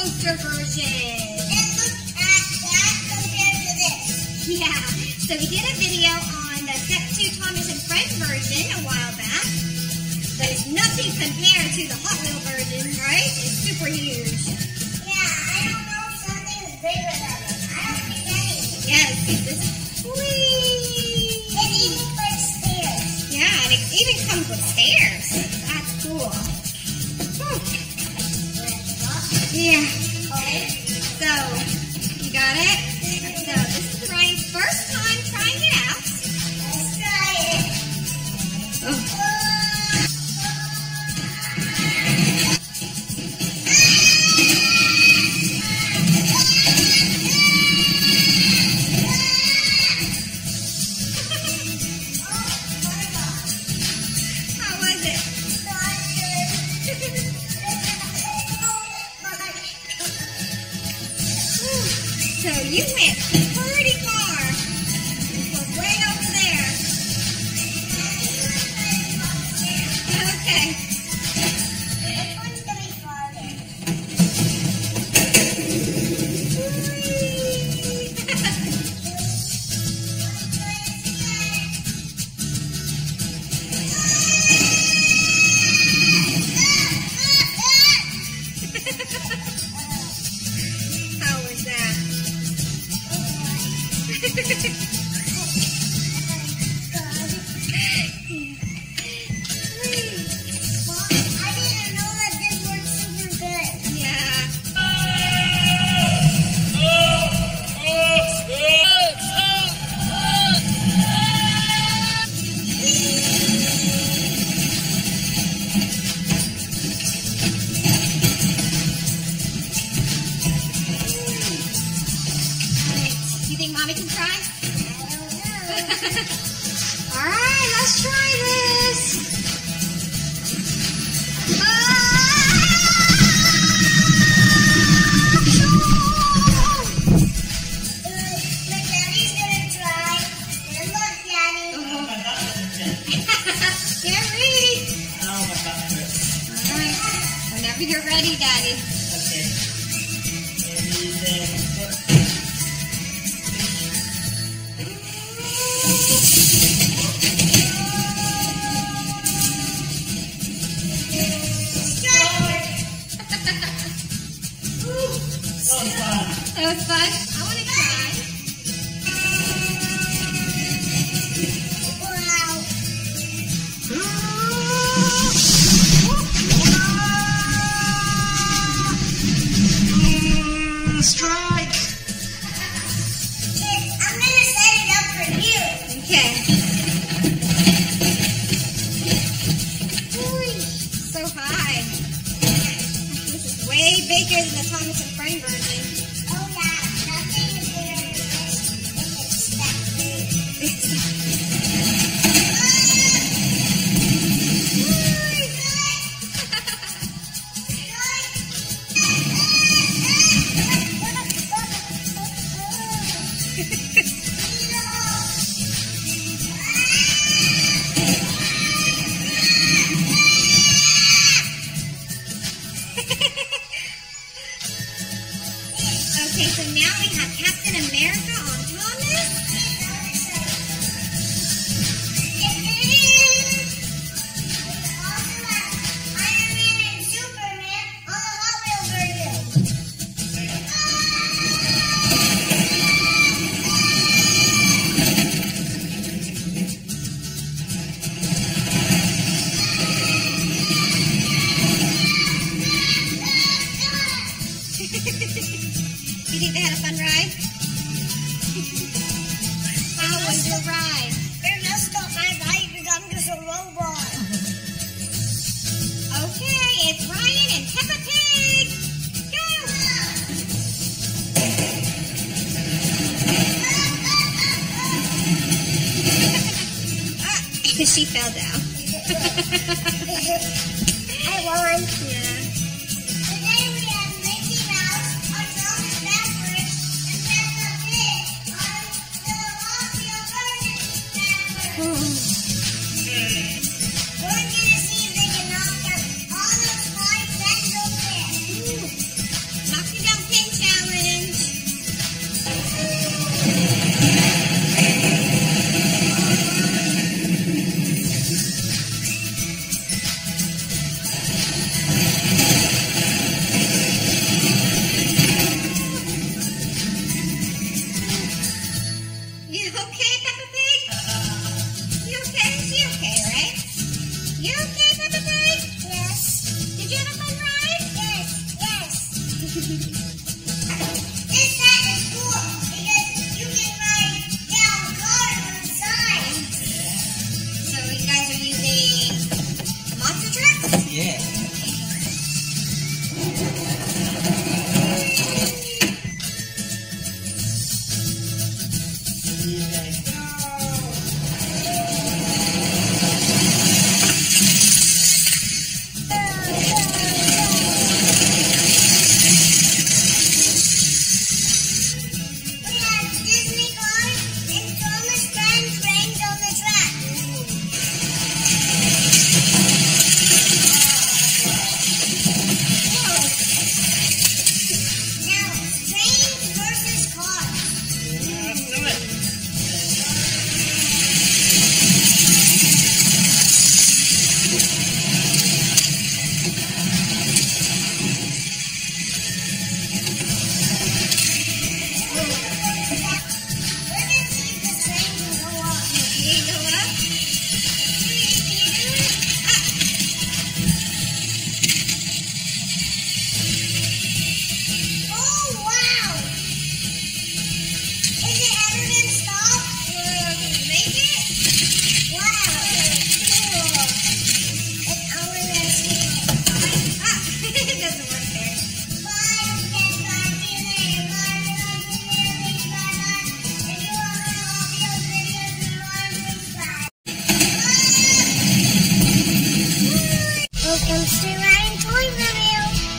coaster version. And look at that compared to this. Yeah, so we did a video on the Step2 Thomas and Friends version a while back. But it's nothing compared to the Hot Wheel version, right? It's super huge. Yeah, I don't know if something is bigger than it. I don't think anything. Yes, this is sweet. It even like stairs. Yeah, and it even comes with stairs. That's cool. Whew. Yeah. Okay. So, you got it? So, this is Ryan's first time trying it out. Let's try it. Oh. So you went pretty far. We're way over there. Okay. Which one's going to be farther? How was that? I didn't know that this worked super good. Yeah. You think Mommy can try? I don't know. All right, let's try this. My daddy's gonna try. Good luck, Daddy. Get ready. All right. Whenever you're ready, Daddy. That was fun. I want to try. Wow. Strike! I'm gonna set it up for you. Okay. Ooh, so high. This is way bigger than the Thomas and Friend version. Oh yeah, nothing is bigger than this if it's that big. Okay, so now we have Captain America on Thomas. Iron Man and Superman on the Hot Wheel version. You think they had a fun ride? How was your ride? They're messed up my ride because I'm just a robot. Okay, it's Ryan and Peppa Pig. Go! She fell down. I won. Yeah. Today we have Mickey Mouse on Thomas backwards and Peppa Pig on the Hot Wheel version backwards. We're gonna see if they can knock out all those 5 pencils there. Knock him This hat is cool because you can ride down cars on the side. So you guys are using monster trucks? Yeah. We have Disney cars and Thomas friends on the track. Now, trains versus cars. Let's do it. We're going to see if the train can go up. Okay, go up. Oh, wow! Is it ever going to stop? Make it? Wow! Cool. And I want to see it. Ah, it doesn't work there. Bye, Pet Park. See you later. Bye, bye, if you want to all the other videos, subscribe. Welcome to Riding Toy Review.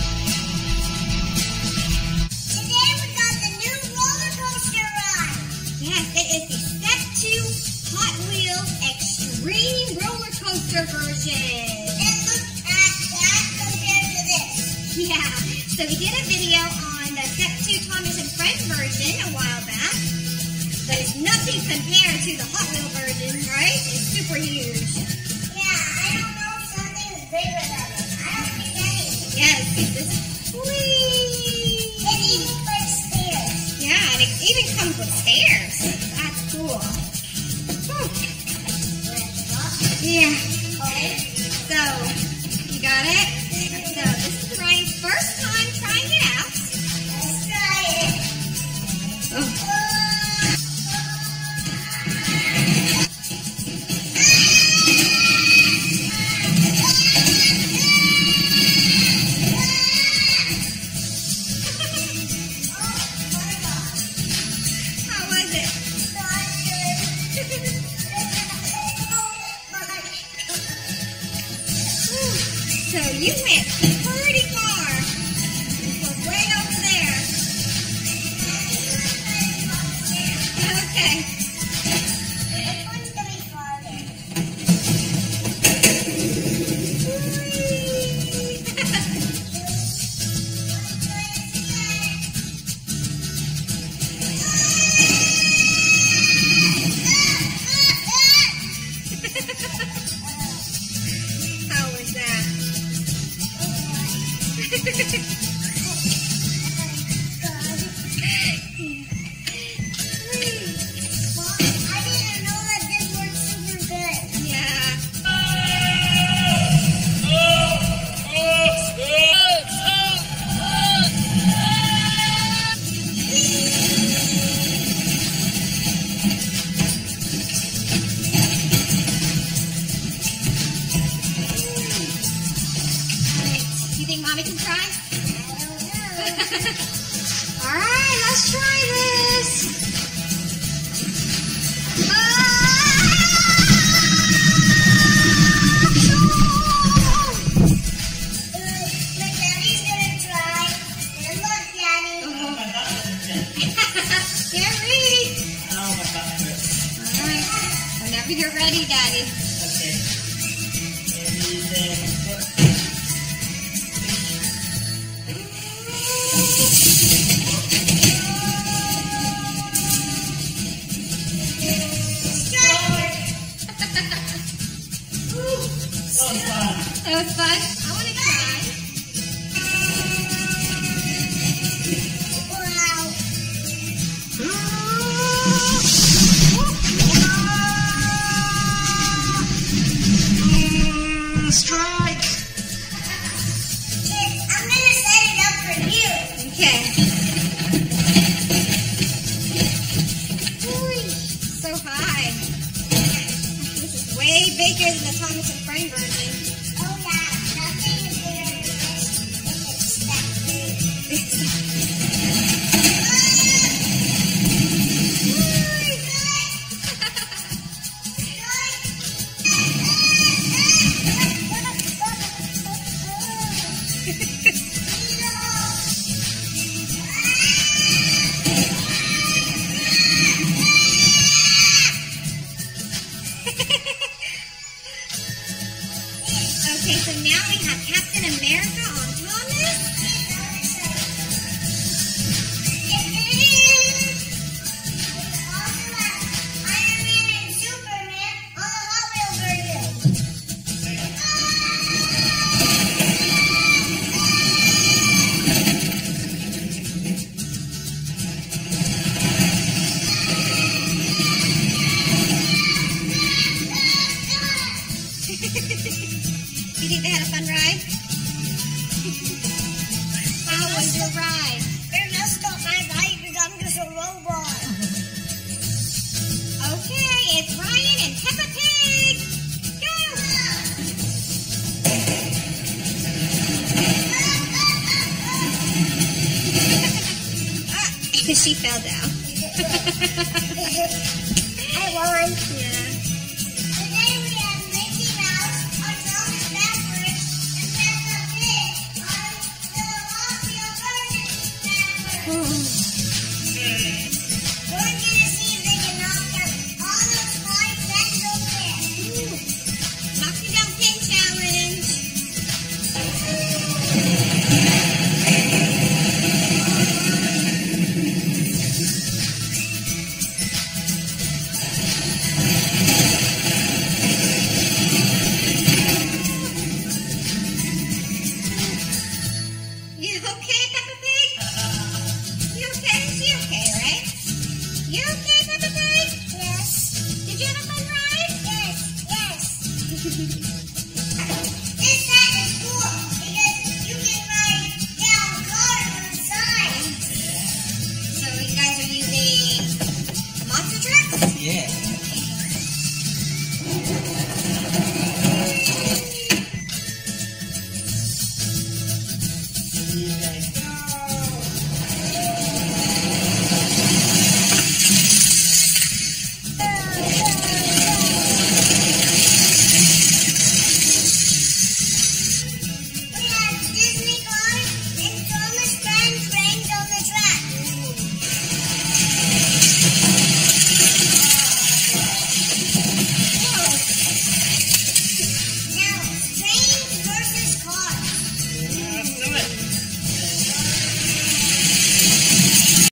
Today we got the new roller coaster ride. Yes, it is the Step2 Hot Wheels Extreme Roller Coaster version. And look at that compared to this. Yeah, so we did a video on the Step2 Thomas and Friends version a while back. But it's nothing compared to the Hot Wheel version, right? It's super huge. Yeah, I don't know if something is bigger than it. I don't think any. Yes, this is sweet. It even puts stairs. Yeah, and it even comes with stairs. That's cool. Whew. Yeah. Okay. So, you got it? So, this is Ryan's first time trying it out. Let's try it. Oh. How was it? So, you went pretty far. We're way over there. Okay. How was that? I didn't know that this worked super good. Yeah. You think Mommy can try? All right, let's try this. My daddy's gonna try. And look, Daddy. Get ready. Oh, my butt hurts. All right. Whenever you're ready, Daddy. Okay. Everything. That was fun. I want to try. Wow. Thomas and Friend version. Oh yeah, nothing is bigger than this if it's Okay, so now we have Captain America on Thomas. Iron Man and Superman on the Hot Wheel version. You think they had a fun ride? How was your ride? They messed up my ride because I'm just a robot. Okay, it's Ryan and Peppa Pig. Go! Ah, she fell down. I won. Yeah. Today we have Mickey Mouse on Thomas backwards and Peppa Pig on the Hot Wheel version backwards. We're gonna see if they can knock out all those 5 pencil pins. Knock me down pin challenge. You okay, Peppa Pig? You okay? She okay, right? You okay, Peppa Pig? Yes, Did you have a fun ride? yes, yes.